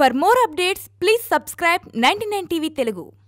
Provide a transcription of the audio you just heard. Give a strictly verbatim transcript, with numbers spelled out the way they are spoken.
For more updates, please subscribe ninety-nine T V Telugu.